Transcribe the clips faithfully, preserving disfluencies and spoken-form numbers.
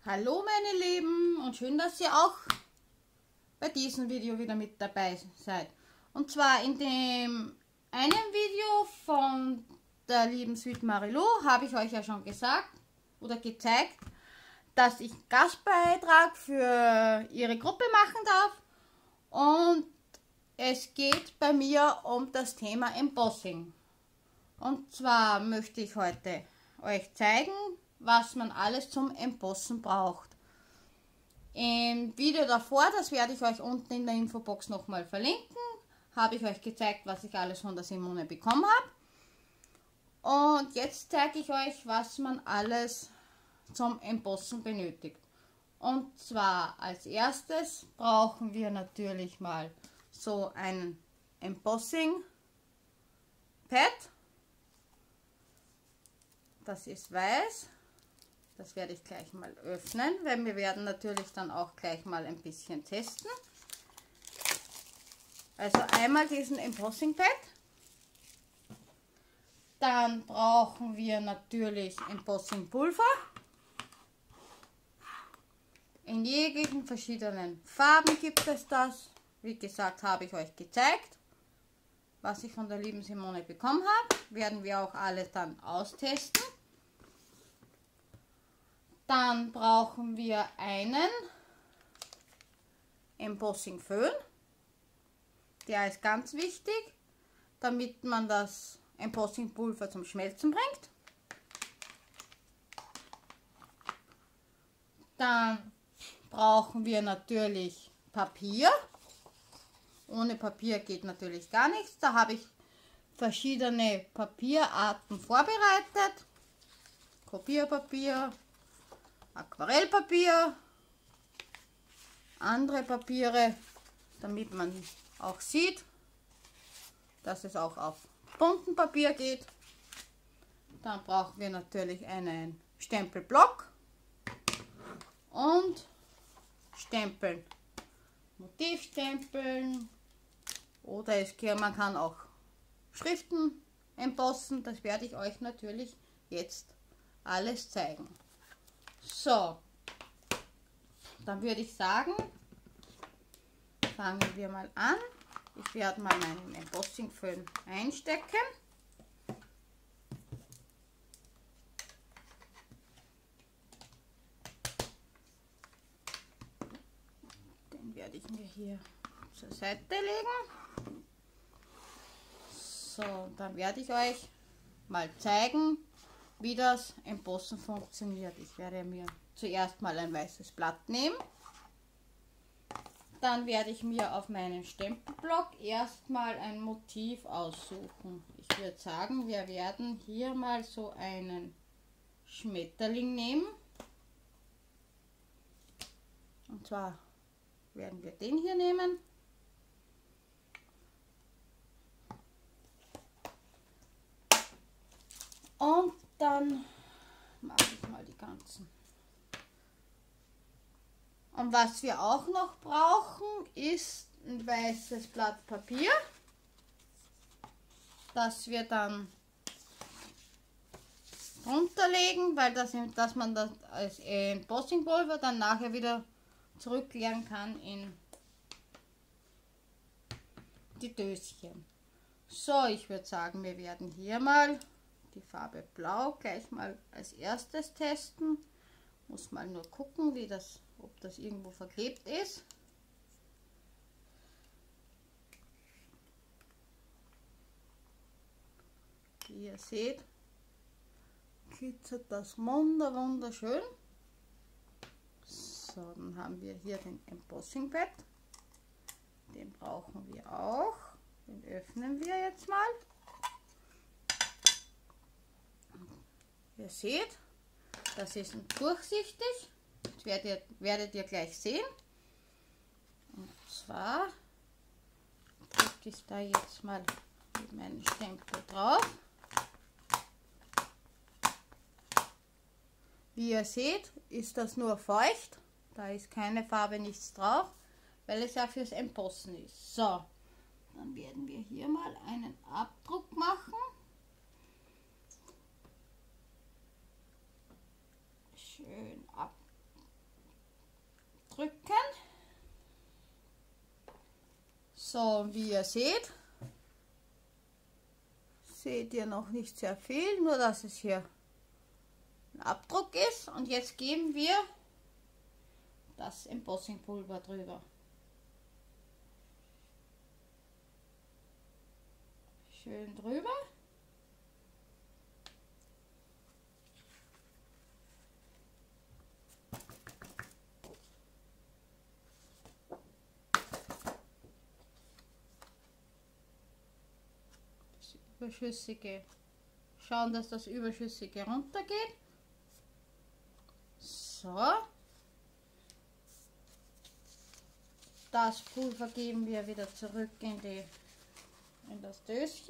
Hallo meine Lieben und schön, dass ihr auch bei diesem Video wieder mit dabei seid. Und zwar in dem einen Video von der lieben Sweet Marilou habe ich euch ja schon gesagt oder gezeigt, dass ich Gastbeitrag für ihre Gruppe machen darf. Und es geht bei mir um das Thema Embossing. Und zwar möchte ich heute euch zeigen, was man alles zum Embossen braucht. Im Video davor, das werde ich euch unten in der Infobox nochmal verlinken, habe ich euch gezeigt, was ich alles von der Simone bekommen habe. Und jetzt zeige ich euch, was man alles zum Embossen benötigt. Und zwar als erstes brauchen wir natürlich mal so ein Embossing Pad. Das ist weiß. Das werde ich gleich mal öffnen, weil wir werden natürlich dann auch gleich mal ein bisschen testen. Also einmal diesen Embossing Pad. Dann brauchen wir natürlich Embossing Pulver. In jeglichen verschiedenen Farben gibt es das. Wie gesagt, habe ich euch gezeigt, was ich von der lieben Simone bekommen habe. Werden wir auch alles dann austesten. Dann brauchen wir einen Embossing Föhn. Der ist ganz wichtig, damit man das Embossing Pulver zum Schmelzen bringt. Dann brauchen wir natürlich Papier. Ohne Papier geht natürlich gar nichts. Da habe ich verschiedene Papierarten vorbereitet. Kopierpapier, Aquarellpapier, andere Papiere, damit man auch sieht, dass es auch auf buntem Papier geht. Dann brauchen wir natürlich einen Stempelblock und Stempeln, Motivstempeln oder es, man kann auch Schriften embossen. Das werde ich euch natürlich jetzt alles zeigen. So, dann würde ich sagen, fangen wir mal an. Ich werde mal meinen Embossing Föhn einstecken. Den werde ich mir hier zur Seite legen. So, dann werde ich euch mal zeigen, wie das Embossen funktioniert. Ich werde mir zuerst mal ein weißes Blatt nehmen. Dann werde ich mir auf meinen Stempelblock erstmal ein Motiv aussuchen. Ich würde sagen, wir werden hier mal so einen Schmetterling nehmen. Und zwar werden wir den hier nehmen. Und dann mache ich mal die ganzen. Und was wir auch noch brauchen, ist ein weißes Blatt Papier, das wir dann runterlegen, weil das, dass man das als Embossingpulver dann nachher wieder zurückleeren kann in die Döschen. So, ich würde sagen, wir werden hier mal die Farbe Blau gleich mal als erstes testen. Muss mal nur gucken, wie das, ob das irgendwo verklebt ist. Wie ihr seht, glitzert das wunder wunderschön. So, dann haben wir hier den Embossing Pad. Den brauchen wir auch. Den öffnen wir jetzt mal. Ihr seht, das ist durchsichtig. Das werdet ihr, werdet ihr gleich sehen. Und zwar drücke ich da jetzt mal mit meinem Stempel drauf. Wie ihr seht, ist das nur feucht. Da ist keine Farbe, nichts drauf, weil es ja fürs Embossen ist. So, dann werden wir hier mal einen Abdruck machen. Schön drücken. So, wie ihr seht, seht ihr noch nicht sehr viel, nur dass es hier ein Abdruck ist. Und jetzt geben wir das Embossingpulver drüber. Schön drüber. Überschüssige, schauen, dass das Überschüssige runtergeht. So. Das Pulver geben wir wieder zurück in, die, in das Döschen.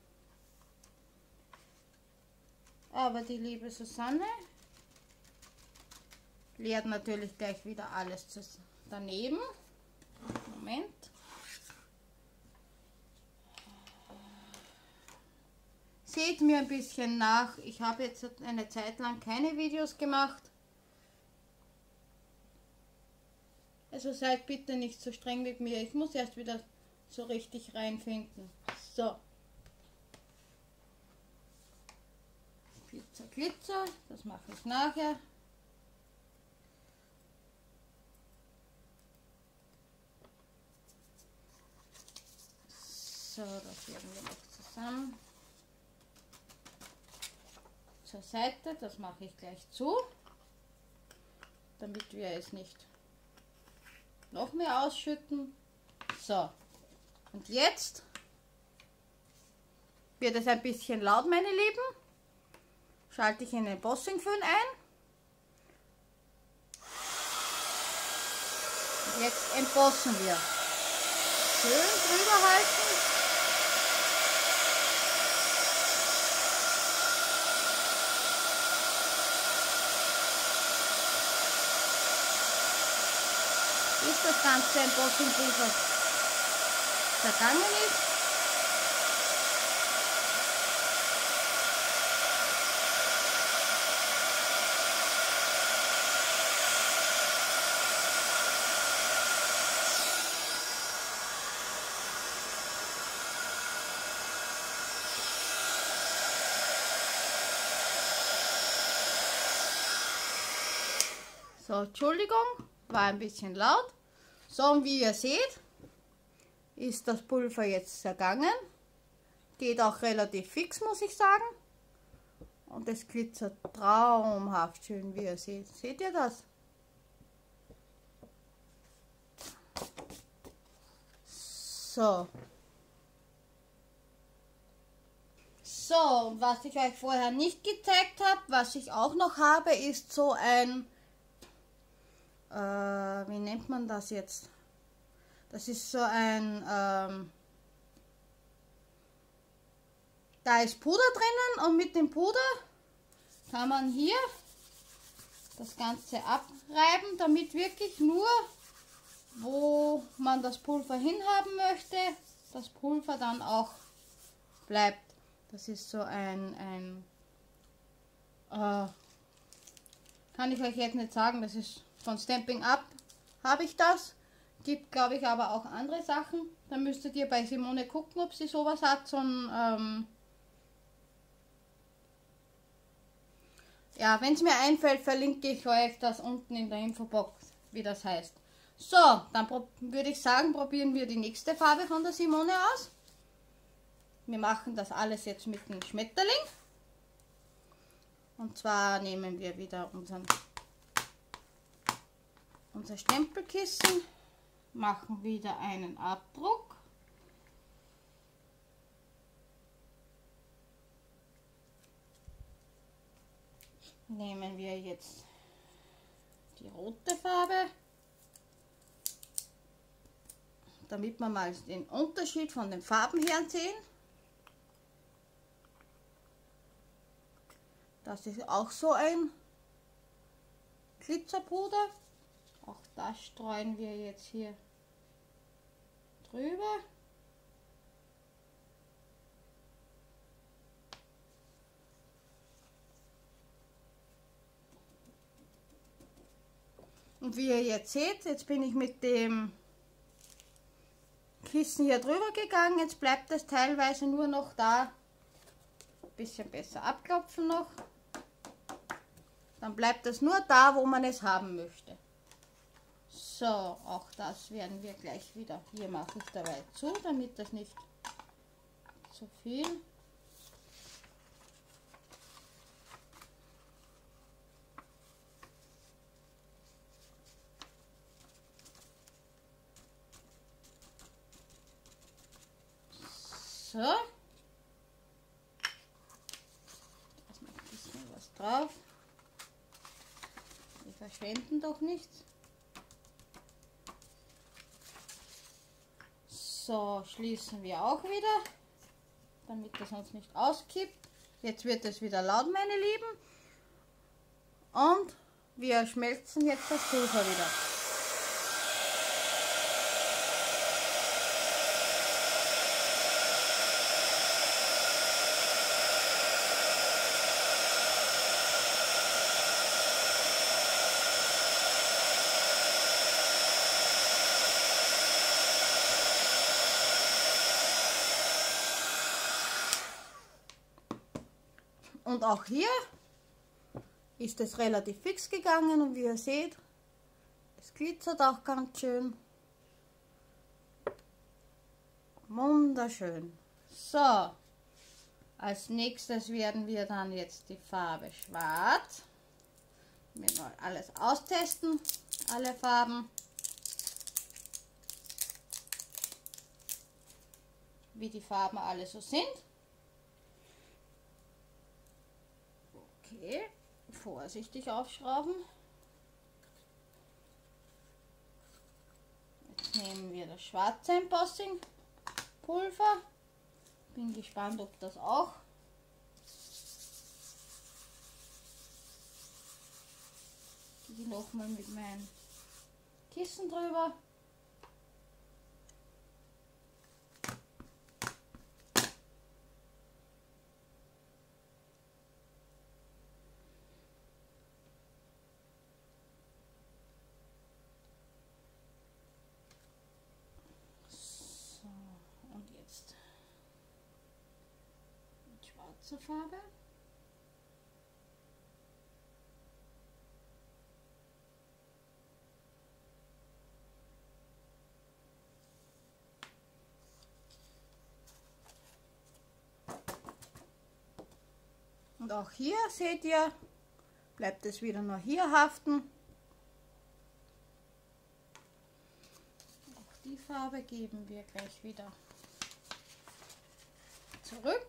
Aber die liebe Susanne leert natürlich gleich wieder alles daneben. Moment. Seht mir ein bisschen nach. Ich habe jetzt eine Zeit lang keine Videos gemacht. Also seid bitte nicht so streng mit mir. Ich muss erst wieder so richtig reinfinden. So. Glitzer, Glitzer. Das mache ich nachher. So, das werden wir noch zusammen. Zur Seite, das mache ich gleich zu, damit wir es nicht noch mehr ausschütten. So, und jetzt wird es ein bisschen laut, meine Lieben. Schalte ich in den Embossing-Föhn ein. Und jetzt embossen wir. Schön drüber halten. Bis das ganze Embossingpulver vergangen ist. So, Entschuldigung, war ein bisschen laut. So, und wie ihr seht, ist das Pulver jetzt zergangen. Geht auch relativ fix, muss ich sagen. Und es glitzert traumhaft schön, wie ihr seht. Seht ihr das? So. So, was ich euch vorher nicht gezeigt habe, was ich auch noch habe, ist so ein... Äh, wie nennt man das jetzt? Das ist so ein, ähm, da ist Puder drinnen und mit dem Puder kann man hier das Ganze abreiben, damit wirklich nur, wo man das Pulver hinhaben möchte, das Pulver dann auch bleibt. Das ist so ein, ein äh, kann ich euch jetzt nicht sagen, das ist von Stampin' Up, habe ich das. Gibt, glaube ich, aber auch andere Sachen. Da müsstet ihr bei Simone gucken, ob sie sowas hat. So ein, ähm ja, wenn es mir einfällt, verlinke ich euch das unten in der Infobox, wie das heißt. So, dann würde ich sagen, probieren wir die nächste Farbe von der Simone aus. Wir machen das alles jetzt mit dem Schmetterling. Und zwar nehmen wir wieder unseren, unser Stempelkissen, machen wieder einen Abdruck. Nehmen wir jetzt die rote Farbe, damit wir mal den Unterschied von den Farben her sehen. Das ist auch so ein Glitzerpuder. Auch das streuen wir jetzt hier drüber. Und wie ihr jetzt seht, jetzt bin ich mit dem Kissen hier drüber gegangen. Jetzt bleibt es teilweise nur noch da. Ein bisschen besser abklopfen noch. Dann bleibt es nur da, wo man es haben möchte. So, auch das werden wir gleich wieder. Hier mache ich dabei zu, damit das nicht zu viel. So. Da ist noch ein bisschen was drauf. Wir verschwenden doch nichts. So, schließen wir auch wieder, damit das uns nicht auskippt. Jetzt wird es wieder laut, meine Lieben. Und wir schmelzen jetzt das Pulver wieder. Und auch hier ist es relativ fix gegangen und wie ihr seht, es glitzert auch ganz schön. Wunderschön. So, als nächstes werden wir dann jetzt die Farbe Schwarz. Wir wollen alles austesten, alle Farben. Wie die Farben alle so sind. Okay, vorsichtig aufschrauben. Jetzt nehmen wir das schwarze Embossing Pulver. Bin gespannt, ob das auch gehe nochmal mit meinem Kissen drüber. Schwarze Farbe. Und auch hier seht ihr, bleibt es wieder nur hier haften. Auch die Farbe geben wir gleich wieder zurück.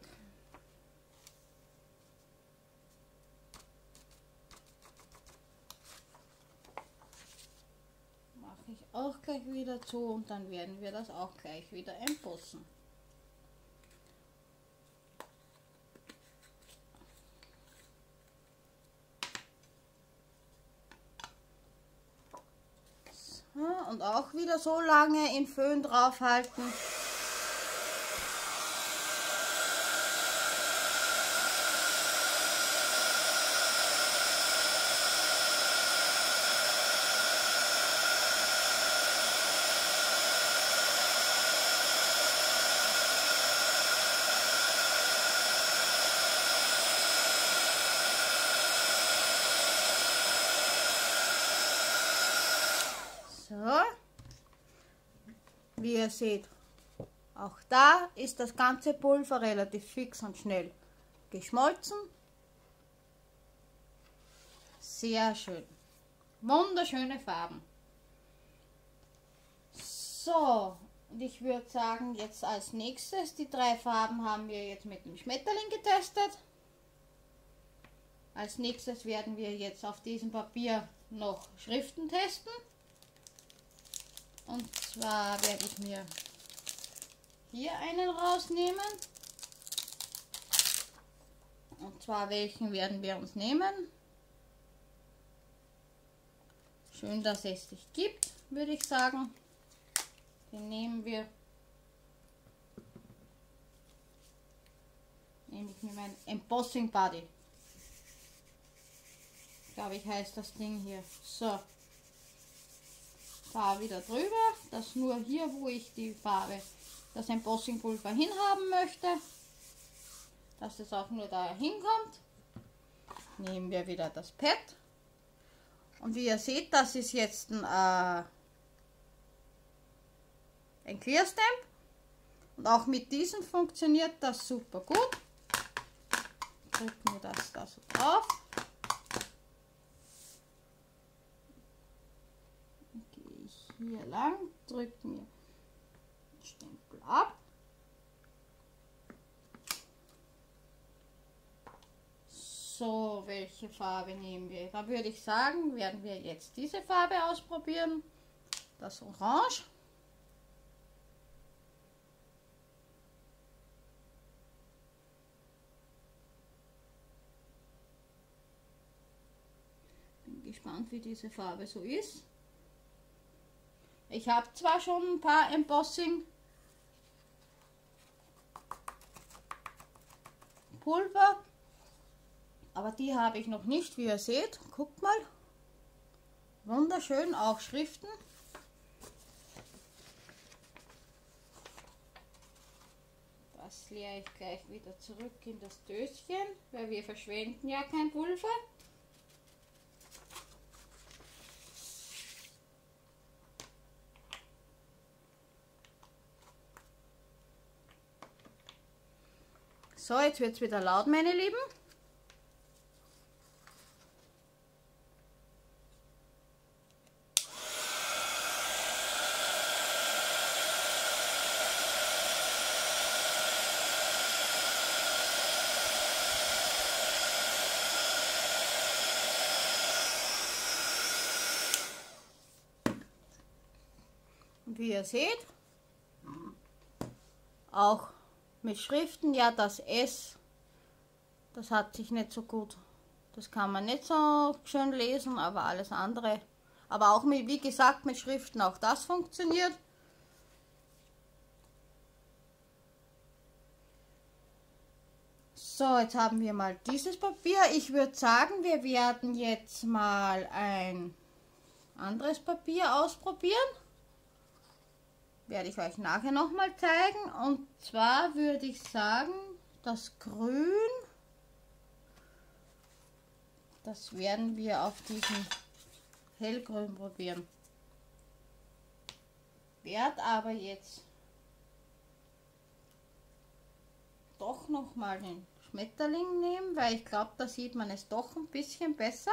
Mache ich auch gleich wieder zu und dann werden wir das auch gleich wieder embossen. So, und auch wieder so lange in Föhn draufhalten. So, wie ihr seht, auch da ist das ganze Pulver relativ fix und schnell geschmolzen. Sehr schön. Wunderschöne Farben. So, und ich würde sagen, jetzt als nächstes, die drei Farben haben wir jetzt mit dem Schmetterling getestet. Als nächstes werden wir jetzt auf diesem Papier noch Schriften testen. Und zwar werde ich mir hier einen rausnehmen. Und zwar welchen werden wir uns nehmen? Schön, dass es dich gibt, würde ich sagen. Den nehmen wir. Nehme ich mir mein Embossing Buddy. Glaube ich heißt das Ding hier. So. fahre wieder drüber, dass nur hier, wo ich die Farbe, das Embossingpulver hinhaben möchte, dass es auch nur da hinkommt. Nehmen wir wieder das Pad. Und wie ihr seht, das ist jetzt ein, äh, ein Clear Stamp. Und auch mit diesem funktioniert das super gut. Drücken wir das da so drauf. Dann gehe ich hier lang, drücke mir den Stempel ab. So, welche Farbe nehmen wir? Da würde ich sagen, werden wir jetzt diese Farbe ausprobieren. Das Orange. Bin gespannt, wie diese Farbe so ist. Ich habe zwar schon ein paar Embossing Pulver, aber die habe ich noch nicht, wie ihr seht. Guckt mal. Wunderschön, auch Schriften. Das leere ich gleich wieder zurück in das Döschen, weil wir verschwenden ja kein Pulver. So, jetzt wird es wieder laut, meine Lieben. Wie ihr seht, auch mit Schriften, ja, das S, das hat sich nicht so gut, das kann man nicht so schön lesen, aber alles andere, aber auch mit, wie gesagt, mit Schriften, auch das funktioniert. So, jetzt haben wir mal dieses Papier. Ich würde sagen, wir werden jetzt mal ein anderes Papier ausprobieren. Werde ich euch nachher noch mal zeigen. Und zwar würde ich sagen, das Grün, das werden wir auf diesem Hellgrün probieren. Werde aber jetzt doch noch mal den Schmetterling nehmen, weil ich glaube, da sieht man es doch ein bisschen besser.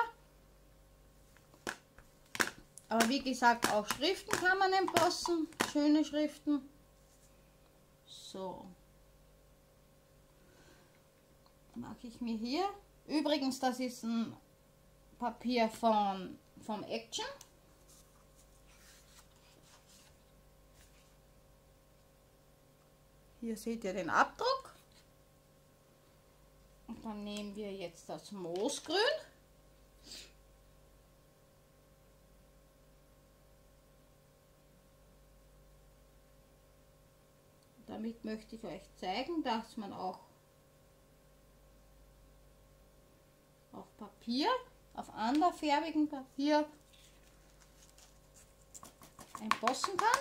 Aber wie gesagt, auch Schriften kann man embossen, schöne Schriften. So. Mache ich mir hier. Übrigens, das ist ein Papier von, vom Action. Hier seht ihr den Abdruck. Und dann nehmen wir jetzt das Moosgrün. Damit möchte ich euch zeigen, dass man auch auf Papier, auf anderfarbigem Papier embossen kann.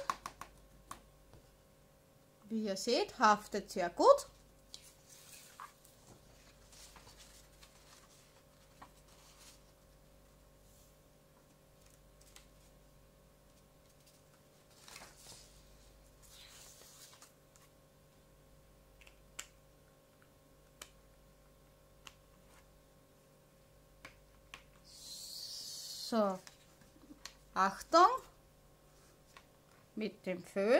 Wie ihr seht, haftet sehr gut. So, Achtung, mit dem Föhn.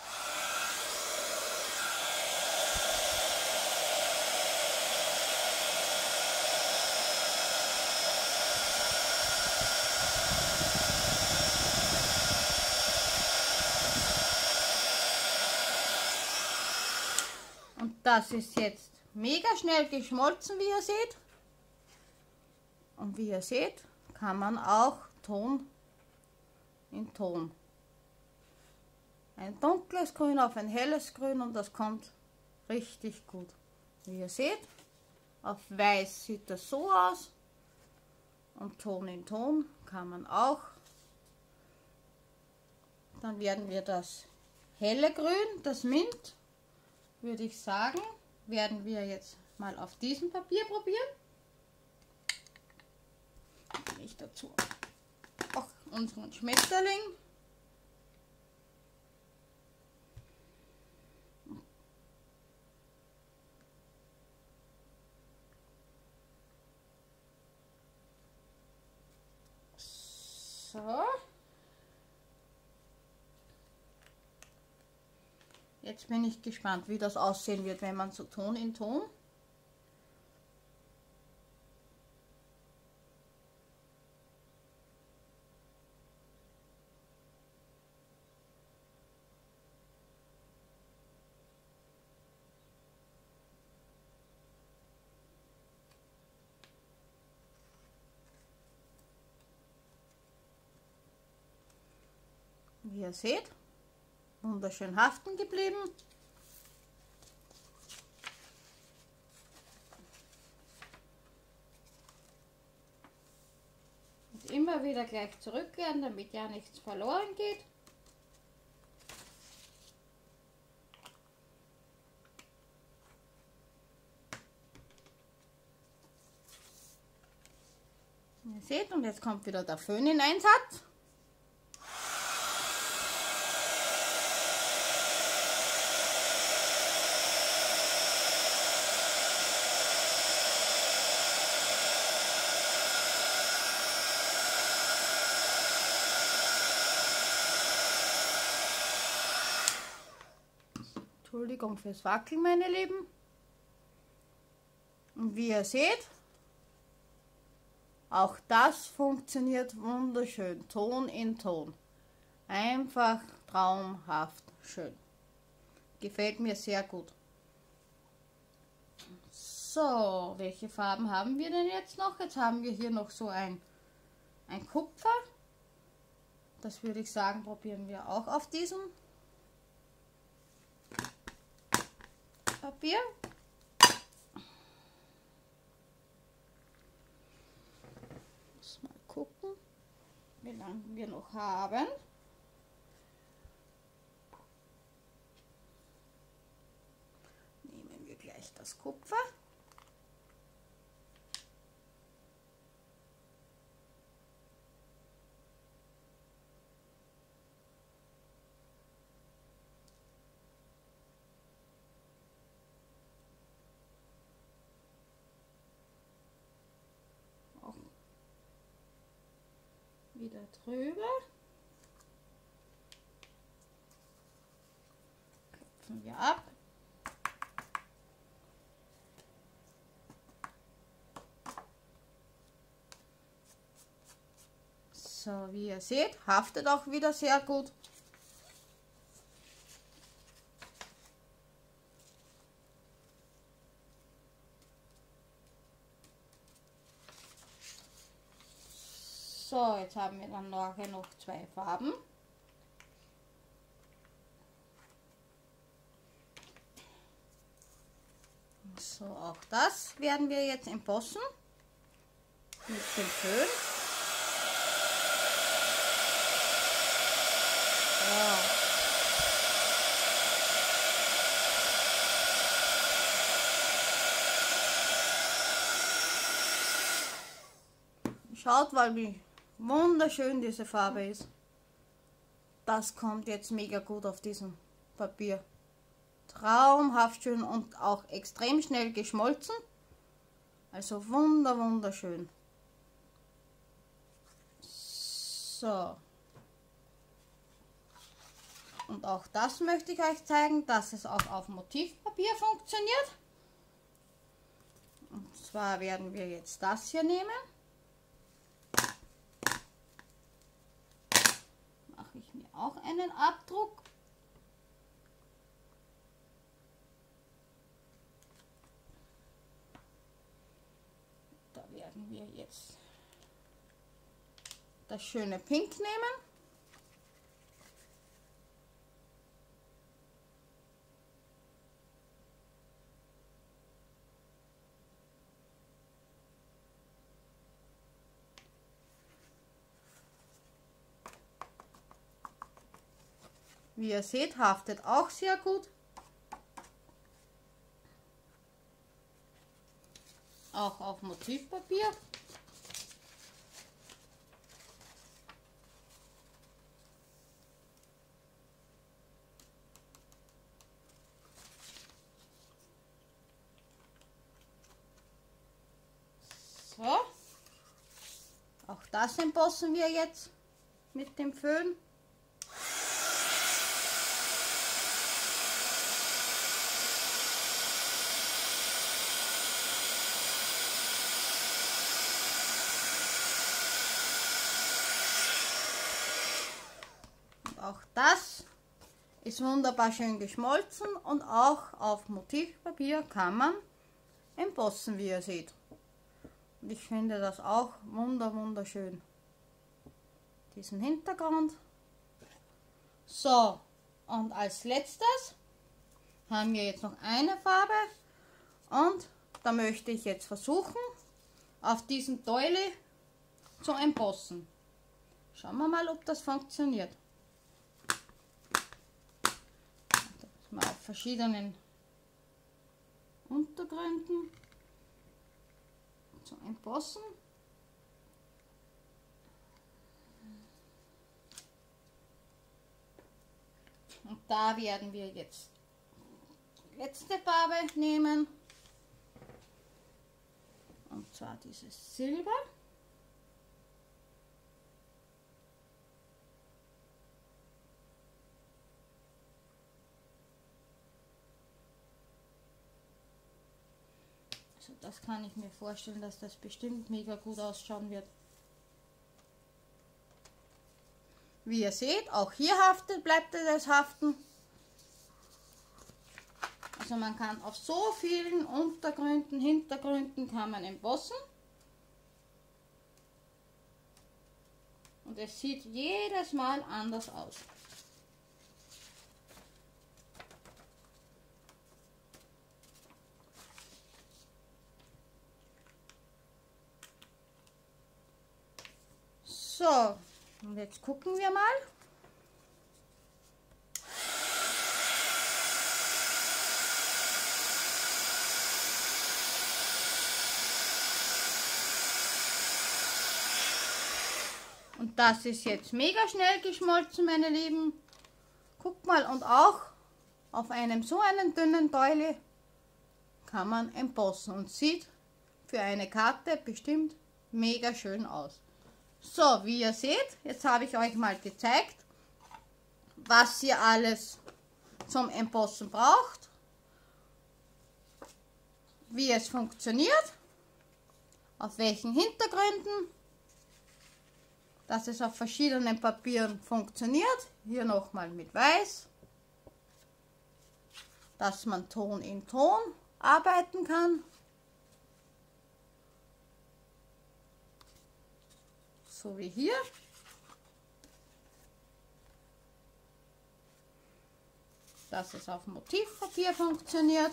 Und das ist jetzt mega schnell geschmolzen, wie ihr seht. Und wie ihr seht, kann man auch Ton in Ton. Ein dunkles Grün auf ein helles Grün und das kommt richtig gut. Wie ihr seht, auf Weiß sieht das so aus und Ton in Ton kann man auch Dann werden wir das helle Grün, das Mint, würde ich sagen, werden wir jetzt mal auf diesem Papier probieren. Ich dazu auch unseren Schmetterling. So. Jetzt bin ich gespannt, wie das aussehen wird, wenn man so Ton in Ton. Wie ihr seht, wunderschön haften geblieben. Und immer wieder gleich zurückkehren, damit ja nichts verloren geht. Ihr seht, und jetzt kommt wieder der Föhn in Einsatz. Entschuldigung fürs Wackeln, meine Lieben. Und wie ihr seht, auch das funktioniert wunderschön, Ton in Ton. Einfach traumhaft schön. Gefällt mir sehr gut. So, welche Farben haben wir denn jetzt noch? Jetzt haben wir hier noch so ein, ein Kupfer. Das würde ich sagen, probieren wir auch auf diesem Papier. Muss mal gucken, wie lange wir noch haben. Nehmen wir gleich das Kupfer. Wieder drüber. Klopfen wir ab. So, wie ihr seht, haftet auch wieder sehr gut. So, jetzt haben wir dann nachher noch zwei Farben. So, auch das werden wir jetzt embossen mit dem Föhn. So. Schaut mal, wie wunderschön diese Farbe ist. Das kommt jetzt mega gut auf diesem Papier. Traumhaft schön und auch extrem schnell geschmolzen. Also wunder, wunderschön. So. Und auch das möchte ich euch zeigen, dass es auch auf Motivpapier funktioniert. Und zwar werden wir jetzt das hier nehmen. Mache ich mir auch einen Abdruck. Da werden wir jetzt das schöne Pink nehmen. Wie ihr seht, haftet auch sehr gut. Auch auf Motivpapier. So. Auch das embossen wir jetzt mit dem Föhn. Auch das ist wunderbar schön geschmolzen und auch auf Motivpapier kann man embossen, wie ihr seht. Und ich finde das auch wunder wunderschön. Diesen Hintergrund. So, und als letztes haben wir jetzt noch eine Farbe und da möchte ich jetzt versuchen, auf diesen Doily zu embossen. Schauen wir mal, ob das funktioniert. Mal auf verschiedenen Untergründen zu embossen. Und da werden wir jetzt die letzte Farbe nehmen. Und zwar dieses Silber. Also das kann ich mir vorstellen, dass das bestimmt mega gut ausschauen wird. Wie ihr seht, auch hier haftet, bleibt es haften. Also man kann auf so vielen Untergründen, Hintergründen kann man embossen. Und es sieht jedes Mal anders aus. So, und jetzt gucken wir mal. Und das ist jetzt mega schnell geschmolzen, meine Lieben. Guckt mal, und auch auf einem so einen dünnen Doily kann man embossen und sieht für eine Karte bestimmt mega schön aus. So, wie ihr seht, jetzt habe ich euch mal gezeigt, was ihr alles zum Embossen braucht, wie es funktioniert, auf welchen Hintergründen, dass es auf verschiedenen Papieren funktioniert. Hier nochmal mit Weiß, dass man Ton in Ton arbeiten kann. So wie hier. Dass es auf Motivpapier funktioniert.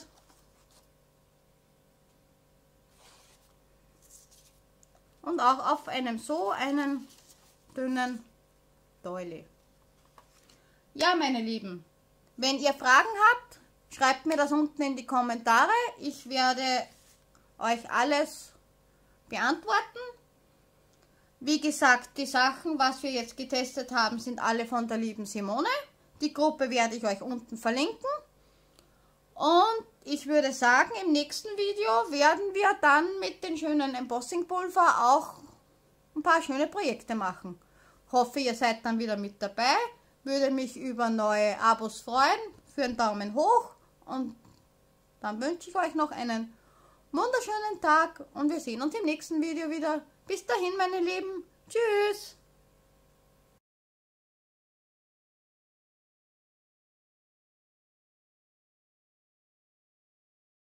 Und auch auf einem so einen dünnen Doily. Ja, meine Lieben, wenn ihr Fragen habt, schreibt mir das unten in die Kommentare. Ich werde euch alles beantworten. Wie gesagt, die Sachen, was wir jetzt getestet haben, sind alle von der lieben Simone. Die Gruppe werde ich euch unten verlinken. Und ich würde sagen, im nächsten Video werden wir dann mit den schönen Embossing-Pulver auch ein paar schöne Projekte machen. Hoffe, ihr seid dann wieder mit dabei. Würde mich über neue Abos freuen. Für einen Daumen hoch. Und dann wünsche ich euch noch einen wunderschönen Tag. Und wir sehen uns im nächsten Video wieder. Bis dahin, meine Lieben. Tschüss.